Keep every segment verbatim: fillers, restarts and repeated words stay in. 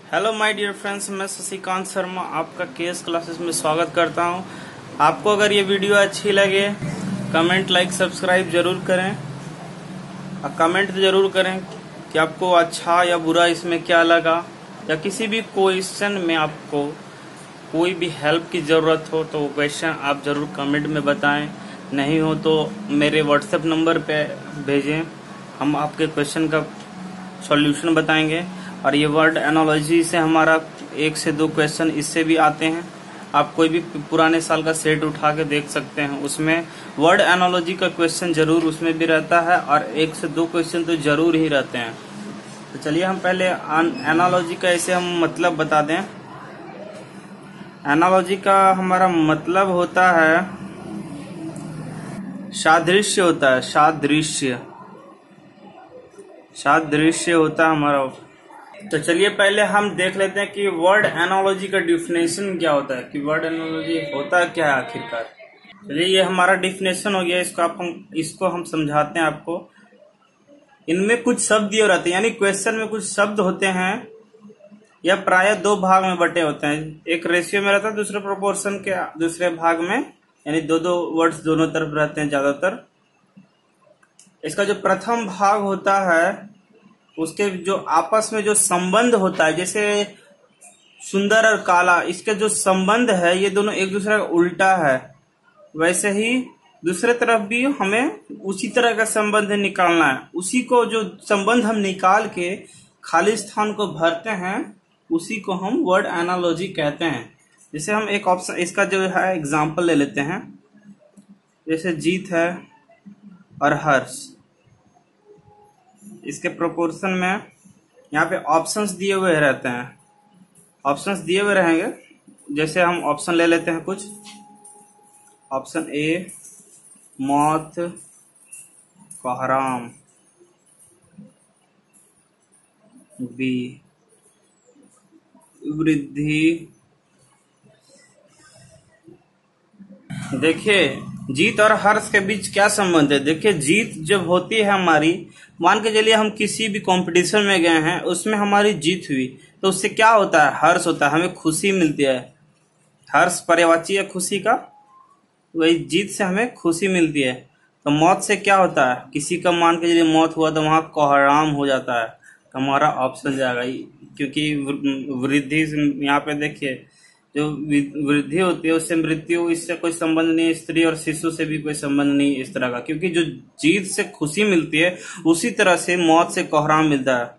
Hello my dear friends, मैं शशिकांत शर्मा आपका KS classes में स्वागत करता हूं। आपको अगर ये वीडियो अच्छी लगे कमेंट लाइक सब्सक्राइब जरूर करें और कमेंट जरूर करें कि आपको अच्छा या बुरा इसमें क्या लगा, या किसी भी क्वेश्चन में आपको कोई भी हेल्प की ज़रूरत हो तो वो क्वेश्चन आप ज़रूर कमेंट में बताएं। नहीं हो तो मेरे व्हाट्सएप नंबर पे भेजें, हम आपके क्वेश्चन का सॉल्यूशन बताएंगे। और ये वर्ड एनालॉजी से हमारा एक से दो क्वेश्चन इससे भी आते हैं। आप कोई भी पुराने साल का सेट उठा के देख सकते हैं, उसमें वर्ड एनालॉजी का क्वेश्चन जरूर उसमें भी रहता है और एक से दो क्वेश्चन तो जरूर ही रहते हैं। तो चलिए हम पहले एनालॉजी का ऐसे हम मतलब बता दें। एनालॉजी का हमारा मतलब होता है सादृश्य होता है सादृश्य सादृश्य होता है हमारा। तो चलिए पहले हम देख लेते हैं कि वर्ड एनालॉजी का डिफिनेशन क्या होता है, कि वर्ड एनालॉजी होता क्या है आखिरकार। चलिए ये हमारा डिफिनेशन हो गया, इसको आप हम इसको हम समझाते हैं आपको। इनमें कुछ शब्द दिए रहते हैं, यानी क्वेश्चन में कुछ शब्द होते हैं, यह प्रायः दो भाग में बटे होते हैं। एक रेशियो में रहता है, दूसरे प्रोपोर्शन के दूसरे भाग में, यानी दो दो वर्ड्स दोनों तरफ रहते हैं ज्यादातर। इसका जो प्रथम भाग होता है उसके जो आपस में जो संबंध होता है, जैसे सुंदर और काला, इसके जो संबंध है ये दोनों एक दूसरे का उल्टा है, वैसे ही दूसरे तरफ भी हमें उसी तरह का संबंध निकालना है। उसी को जो संबंध हम निकाल के खाली स्थान को भरते हैं उसी को हम वर्ड एनालॉजी कहते हैं। जैसे हम एक ऑप्शन इसका जो है एग्जाम्पल ले लेते हैं, जैसे जीत है और हर्ष, इसके प्रोपोर्शन में यहाँ पे ऑप्शंस दिए हुए रहते हैं। ऑप्शंस दिए हुए रहेंगे, जैसे हम ऑप्शन ले लेते हैं कुछ। ऑप्शन ए मौत कोहराम, बी वृद्धि। देखिए जीत और हर्ष के बीच क्या संबंध है। देखिए जीत जब होती है हमारी, मान के चलिए हम किसी भी कंपटीशन में गए हैं, उसमें हमारी जीत हुई तो उससे क्या होता है, हर्ष होता है, हमें खुशी मिलती है। हर्ष पर्यायवाची है खुशी का, वही जीत से हमें खुशी मिलती है। तो मौत से क्या होता है, किसी का मान के चलिए मौत हुआ तो वहां कोहराम हो जाता है, तो हमारा ऑप्शन जाएगा। क्योंकि वृद्धि यहाँ पे देखिए जो वृद्धि होती है उससे मृत्यु, इससे कोई संबंध नहीं, स्त्री और शिशु से भी कोई संबंध नहीं इस तरह का। क्योंकि जो जीत से खुशी मिलती है उसी तरह से मौत से कोहराम मिलता है।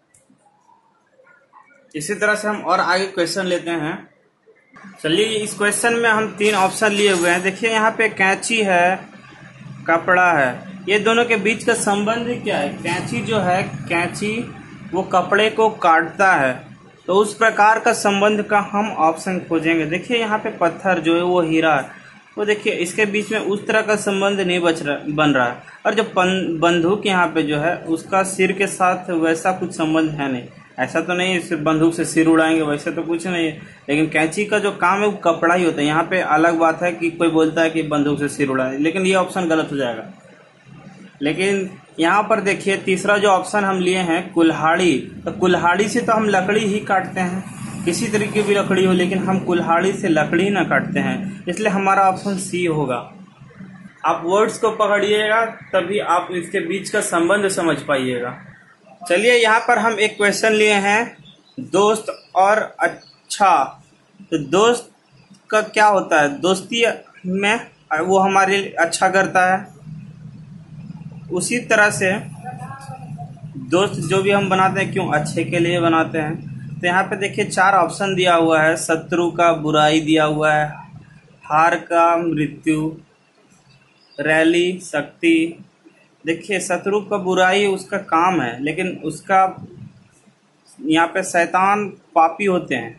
इसी तरह से हम और आगे क्वेश्चन लेते हैं। चलिए इस क्वेश्चन में हम तीन ऑप्शन लिए हुए हैं। देखिए यहाँ पे कैंची है, कपड़ा है, ये दोनों के बीच का संबंध क्या है। कैंची जो है, कैंची वो कपड़े को काटता है, तो उस प्रकार का संबंध का हम ऑप्शन खोजेंगे। देखिए यहाँ पे पत्थर जो है वो हीरा है, तो देखिए इसके बीच में उस तरह का संबंध नहीं बच रहा बन रहा है। और जो बंदूक यहाँ पे जो है उसका सिर के साथ वैसा कुछ संबंध है नहीं। ऐसा तो नहीं इस बंदूक से सिर उड़ाएंगे, वैसे तो कुछ नहीं है। लेकिन कैंची का जो काम है वो कपड़ा ही होता है। यहाँ पे अलग बात है कि कोई बोलता है कि बंदूक से सिर उड़ाए, लेकिन ये ऑप्शन गलत हो जाएगा। लेकिन यहाँ पर देखिए तीसरा जो ऑप्शन हम लिए हैं कुल्हाड़ी, तो कुल्हाड़ी से तो हम लकड़ी ही काटते हैं, किसी तरीके की भी लकड़ी हो, लेकिन हम कुल्हाड़ी से लकड़ी ना काटते हैं, इसलिए हमारा ऑप्शन सी होगा। आप वर्ड्स को पकड़िएगा तभी आप इसके बीच का संबंध समझ पाइएगा। चलिए यहाँ पर हम एक क्वेश्चन लिए हैं, दोस्त और अच्छा। तो दोस्त का क्या होता है, दोस्ती में वो हमारे लिए अच्छा करता है। उसी तरह से दोस्त जो भी हम बनाते हैं क्यों, अच्छे के लिए बनाते हैं। तो यहाँ पे देखिए चार ऑप्शन दिया हुआ है। शत्रु का बुराई दिया हुआ है, हार का मृत्यु, रैली शक्ति। देखिए शत्रु का बुराई उसका काम है, लेकिन उसका यहाँ पे शैतान पापी होते हैं।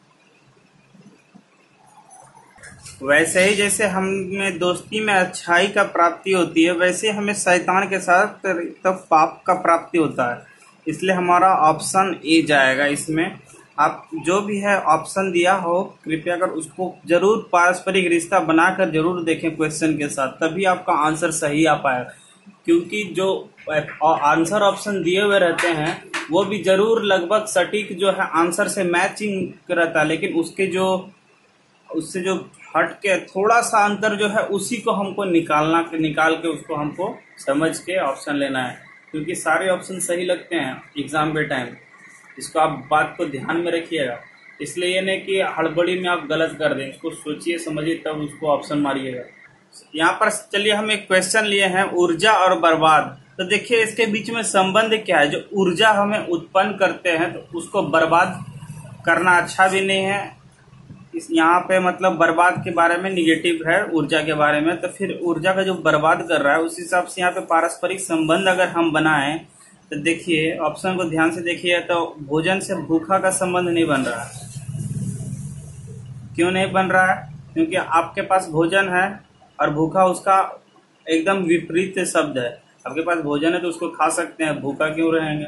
वैसे ही जैसे हमें दोस्ती में अच्छाई का प्राप्ति होती है, वैसे हमें शैतान के साथ तब पाप का प्राप्ति होता है। इसलिए हमारा ऑप्शन ए जाएगा इसमें। आप जो भी है ऑप्शन दिया हो कृपया कर उसको जरूर पारस्परिक रिश्ता बनाकर जरूर देखें क्वेश्चन के साथ, तभी आपका आंसर सही आ पाएगा। क्योंकि जो आंसर ऑप्शन दिए हुए रहते हैं वो भी जरूर लगभग सटीक जो है आंसर से मैचिंग रहता है, लेकिन उसके जो उससे जो हट के थोड़ा सा अंतर जो है उसी को हमको निकालना निकाल के उसको हमको समझ के ऑप्शन लेना है, क्योंकि सारे ऑप्शन सही लगते हैं एग्जाम के टाइम। इसको आप बात को ध्यान में रखिएगा, इसलिए ये नहीं कि हड़बड़ी में आप गलत कर दें, इसको सोचिए समझिए तब उसको ऑप्शन मारिएगा। यहाँ पर चलिए हम एक क्वेश्चन लिए हैं, ऊर्जा और बर्बाद। तो देखिए इसके बीच में संबंध क्या है। जो ऊर्जा हमें उत्पन्न करते हैं तो उसको बर्बाद करना अच्छा भी नहीं है। इस यहाँ पे मतलब बर्बाद के बारे में निगेटिव है ऊर्जा के बारे में, तो फिर ऊर्जा का जो बर्बाद कर रहा है उस हिसाब से यहाँ पे पारस्परिक संबंध अगर हम बनाएं तो देखिए ऑप्शन को ध्यान से देखिए, तो भोजन से भूखा का संबंध नहीं बन रहा है। क्यों नहीं बन रहा है? क्योंकि आपके पास भोजन है और भूखा उसका एकदम विपरीत शब्द है। आपके पास भोजन है तो उसको खा सकते हैं, भूखा क्यों रहेंगे?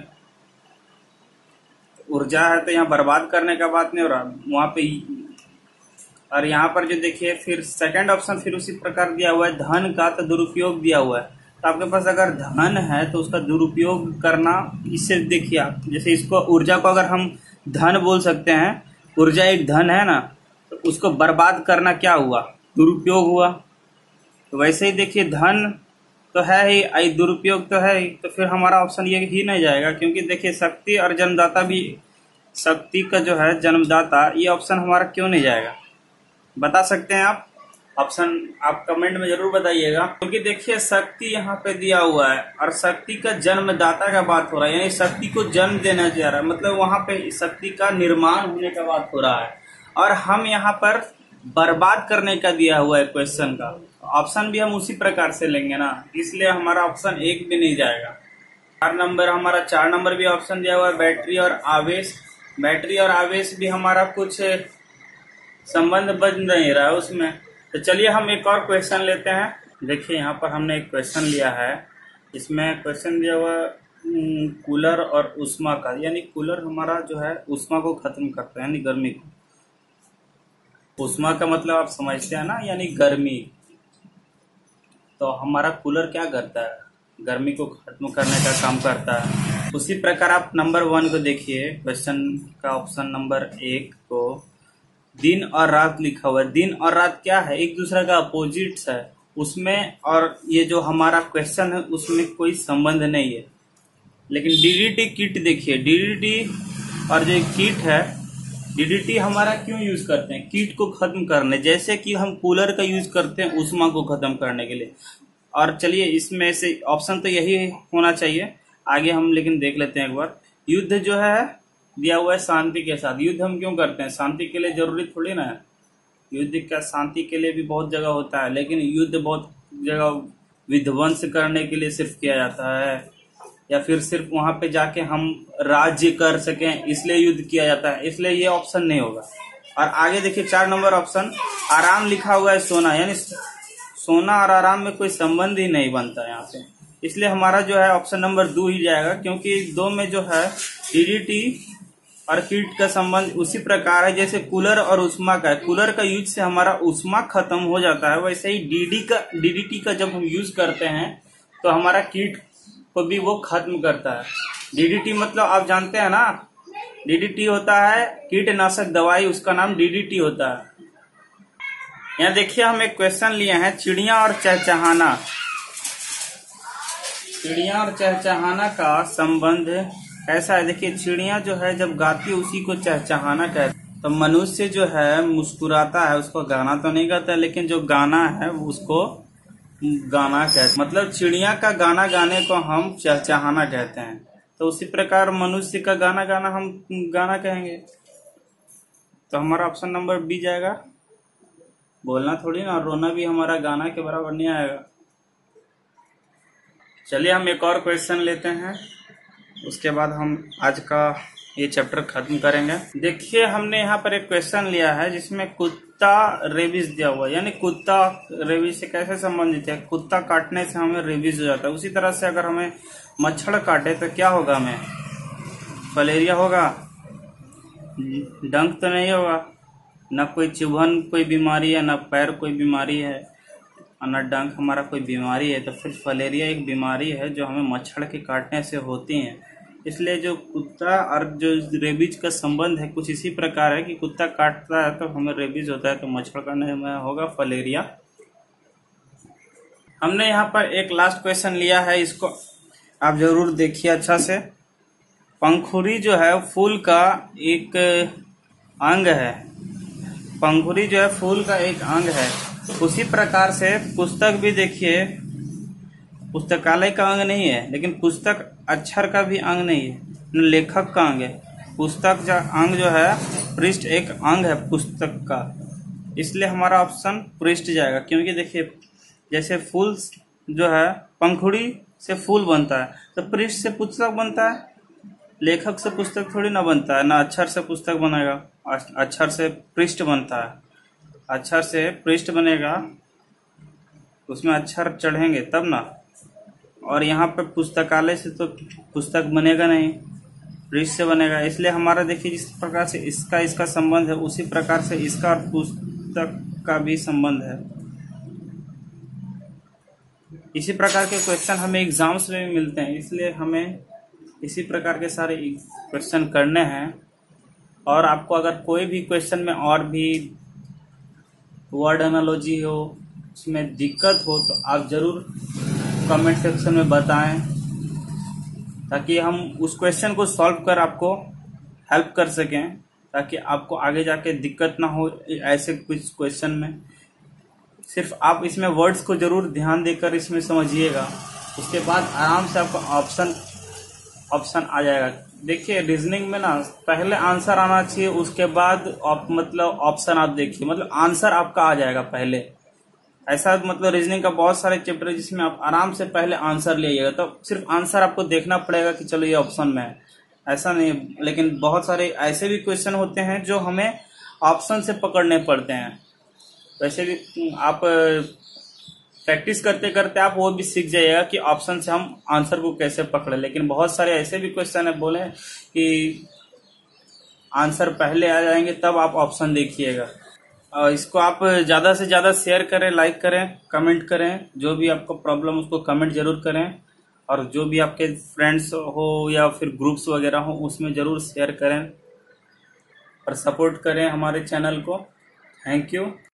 ऊर्जा है तो यहाँ बर्बाद करने का बात नहीं हो रहा वहां पे। और यहाँ पर जो देखिए फिर सेकंड ऑप्शन फिर उसी प्रकार दिया हुआ है, धन का तो दुरुपयोग दिया हुआ है। तो आपके पास अगर धन है तो उसका दुरुपयोग करना, इससे देखिए आप जैसे इसको ऊर्जा को अगर हम धन बोल सकते हैं, ऊर्जा एक धन है ना, तो उसको बर्बाद करना क्या हुआ? दुरुपयोग हुआ। तो वैसे ही देखिए धन तो है ही, आई दुरुपयोग तो है ही, तो फिर हमारा ऑप्शन ये ही नहीं जाएगा। क्योंकि देखिए शक्ति और जन्मदाता भी, शक्ति का जो है जन्मदाता, ये ऑप्शन हमारा क्यों नहीं जाएगा? बता सकते हैं आप? ऑप्शन आप कमेंट में जरूर बताइएगा। क्योंकि देखिए शक्ति यहाँ पे दिया हुआ है और शक्ति का जन्मदाता का बात हो रहा है, यानी शक्ति को जन्म देना जा रहा है, मतलब वहां पे शक्ति का निर्माण होने का बात हो रहा है। और हम यहाँ पर बर्बाद करने का दिया हुआ है क्वेश्चन का, ऑप्शन भी हम उसी प्रकार से लेंगे ना, इसलिए हमारा ऑप्शन एक भी नहीं जाएगा। चार नंबर हमारा चार नंबर भी ऑप्शन दिया हुआ है, बैटरी और आवेश। बैटरी और आवेश भी हमारा कुछ संबंध बन नहीं रहा है उसमें। तो चलिए हम एक और क्वेश्चन लेते हैं। देखिए यहाँ पर हमने एक क्वेश्चन लिया है, इसमें क्वेश्चन दिया हुआ कूलर और उष्मा का, यानी कूलर हमारा जो है उष्मा को खत्म करता है, यानी गर्मी को। उष्मा का मतलब आप समझते हैं ना, यानी गर्मी। तो हमारा कूलर क्या करता है? गर्मी को खत्म करने का काम करता है। उसी प्रकार आप नंबर वन को देखिए, क्वेश्चन का ऑप्शन नंबर एक को दिन और रात लिखा हुआ है। दिन और रात क्या है? एक दूसरे का अपोजिट्स है उसमें, और ये जो हमारा क्वेश्चन है उसमें कोई संबंध नहीं है। लेकिन डीडीटी किट देखिए, डीडीटी और जो किट है, डीडीटी हमारा क्यों यूज करते हैं? कीट को खत्म करने, जैसे कि हम कूलर का यूज करते हैं उष्मा को खत्म करने के लिए। और चलिए इसमें से ऑप्शन तो यही होना चाहिए, आगे हम लेकिन देख लेते हैं एक बार। युद्ध जो है दिया हुआ है शांति के साथ। युद्ध हम क्यों करते हैं? शांति के लिए जरूरी थोड़ी ना है। युद्ध का शांति के लिए भी बहुत जगह होता है, लेकिन युद्ध बहुत जगह विध्वंस करने के लिए सिर्फ किया जाता है, या फिर सिर्फ वहां पे जाके हम राज्य कर सकें इसलिए युद्ध किया जाता है, इसलिए ये ऑप्शन नहीं होगा। और आगे देखिए चार नंबर ऑप्शन, आराम लिखा हुआ है सोना, यानी सोना और आराम में कोई संबंध ही नहीं बनता यहाँ पे, इसलिए हमारा जो है ऑप्शन नंबर दो ही जाएगा। क्योंकि दो में जो है डीडीटी और कीट का संबंध उसी प्रकार है जैसे कूलर और उष्मा का है। कूलर का यूज से हमारा उष्मा खत्म हो जाता है, वैसे ही डीडी का डीडीटी का जब हम यूज करते हैं तो हमारा कीट को भी वो खत्म करता है। डीडीटी मतलब आप जानते हैं ना, डीडीटी होता है कीटनाशक दवाई, उसका नाम डीडीटी होता है। यहाँ देखिए हम एक क्वेश्चन लिए हैं, चिड़िया और चहचहाना। चिड़िया और चहचहाना का संबंध ऐसा है, देखिए चिड़िया जो है जब गाती है उसी को चहचहाना कहते हैं। तो मनुष्य जो है मुस्कुराता है, उसको गाना तो नहीं गाता, लेकिन जो गाना है उसको गाना कहते हैं। मतलब चिड़िया का गाना गाने को हम चहचहाना कहते हैं। तो उसी प्रकार मनुष्य का गाना गाना हम गाना कहेंगे। तो हमारा ऑप्शन नंबर बी जाएगा। बोलना थोड़ी ना, रोना भी हमारा गाना के बराबर नहीं आएगा। चलिए हम एक और क्वेश्चन लेते हैं, उसके बाद हम आज का ये चैप्टर खत्म करेंगे। देखिए हमने यहाँ पर एक क्वेश्चन लिया है जिसमें कुत्ता रेबीज दिया हुआ है, यानी कुत्ता रेबीज से कैसे संबंधित है? कुत्ता काटने से हमें रेबीज हो जाता है। उसी तरह से अगर हमें मच्छर काटे तो क्या होगा? हमें मलेरिया होगा, डंक तो नहीं होगा, न कोई चुभन कोई बीमारी है, न पैर कोई बीमारी है। अन्नडंक हमारा कोई बीमारी है, तो फिर फलेरिया एक बीमारी है जो हमें मच्छर के काटने से होती है। इसलिए जो कुत्ता और जो रेबीज का संबंध है कुछ इसी प्रकार है कि कुत्ता काटता है तो हमें रेबीज होता है, तो मच्छर काटने में होगा फलेरिया। हमने यहाँ पर एक लास्ट क्वेश्चन लिया है, इसको आप जरूर देखिए अच्छा से। पंखुड़ी जो है फूल का एक अंग है, पंखुड़ी जो है फूल का एक अंग है। उसी प्रकार से पुस्तक भी देखिए, पुस्तकालय का अंग नहीं है, लेकिन पुस्तक अक्षर का भी अंग नहीं है, लेखक का अंग है। पुस्तक जो अंग जो है पृष्ठ एक अंग है पुस्तक का, इसलिए हमारा ऑप्शन पृष्ठ जाएगा। क्योंकि देखिए जैसे फूल जो है पंखुड़ी से फूल बनता है, तो पृष्ठ से पुस्तक बनता है, लेखक से पुस्तक थोड़ी ना बनता है, ना अक्षर से पुस्तक बनेगा, अक्षर से पृष्ठ बनता है। अक्षर से पृष्ठ बनेगा, उसमें अक्षर चढ़ेंगे तब ना। और यहाँ पे पुस्तकालय से तो पुस्तक बनेगा नहीं, पृष्ठ से बनेगा। इसलिए हमारा देखिए जिस प्रकार से इसका इसका संबंध है उसी प्रकार से इसका और पुस्तक का भी संबंध है। इसी प्रकार के क्वेश्चन हमें एग्जाम्स में भी मिलते हैं, इसलिए हमें इसी प्रकार के सारे क्वेश्चन करने हैं। और आपको अगर कोई भी क्वेश्चन में और भी वर्ड एनालॉजी हो, उसमें दिक्कत हो, तो आप जरूर कमेंट सेक्शन में बताएं, ताकि हम उस क्वेश्चन को सॉल्व कर आपको हेल्प कर सकें, ताकि आपको आगे जाके दिक्कत ना हो ऐसे कुछ क्वेश्चन में। सिर्फ आप इसमें वर्ड्स को जरूर ध्यान देकर इसमें समझिएगा, उसके बाद आराम से आपको ऑप्शन ऑप्शन आ जाएगा। देखिए रीजनिंग में ना पहले आंसर आना चाहिए, उसके बाद आप मतलब ऑप्शन आप देखिए, मतलब आंसर आपका आ जाएगा पहले। ऐसा मतलब रीजनिंग का बहुत सारे चैप्टर है जिसमें आप आराम से पहले आंसर ले आइएगा, तो सिर्फ आंसर आपको देखना पड़ेगा कि चलो ये ऑप्शन में है, ऐसा नहीं। लेकिन बहुत सारे ऐसे भी क्वेश्चन होते हैं जो हमें ऑप्शन से पकड़ने पड़ते हैं। वैसे भी आप प्रैक्टिस करते करते आप वो भी सीख जाइएगा कि ऑप्शन से हम आंसर को कैसे पकड़े। लेकिन बहुत सारे ऐसे भी क्वेश्चन है बोले कि आंसर पहले आ जाएंगे तब आप ऑप्शन देखिएगा। और इसको आप ज़्यादा से ज़्यादा शेयर करें, लाइक करें, कमेंट करें, जो भी आपको प्रॉब्लम उसको कमेंट जरूर करें। और जो भी आपके फ्रेंड्स हो या फिर ग्रुप्स वगैरह हो उसमें ज़रूर शेयर करें और सपोर्ट करें हमारे चैनल को। Thank you.